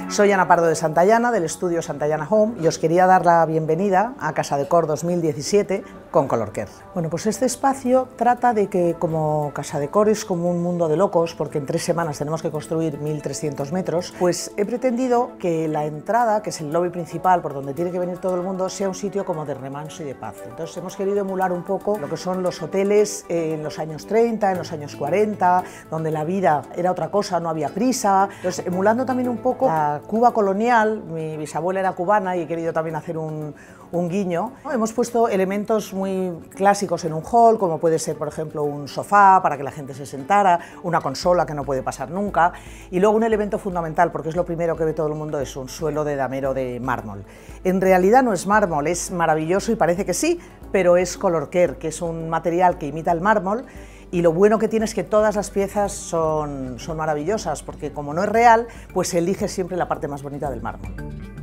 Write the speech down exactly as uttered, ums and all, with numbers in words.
Soy Ana Pardo de Santayana, del estudio Santayana Home, y os quería dar la bienvenida a Casa Decor dos mil diecisiete con Colorcare. Bueno, pues este espacio trata de que, como Casa Decor es como un mundo de locos, porque en tres semanas tenemos que construir mil trescientos metros, pues he pretendido que la entrada, que es el lobby principal por donde tiene que venir todo el mundo, sea un sitio como de remanso y de paz. Entonces hemos querido emular un poco lo que son los hoteles en los años treinta, en los años cuarenta, donde la vida era otra cosa, no había prisa. Entonces, emulando también un poco la Cuba colonial, mi bisabuela era cubana y he querido también hacer un, un guiño. Hemos puesto elementos muy clásicos en un hall, como puede ser, por ejemplo, un sofá para que la gente se sentara, una consola que no puede pasar nunca, y luego un elemento fundamental, porque es lo primero que ve todo el mundo, es un suelo de damero de mármol. En realidad no es mármol, es maravilloso y parece que sí, pero es Colorcare, que es un material que imita el mármol. Y lo bueno que tiene es que todas las piezas son, son maravillosas, porque como no es real, pues se elige siempre la parte más bonita del mármol.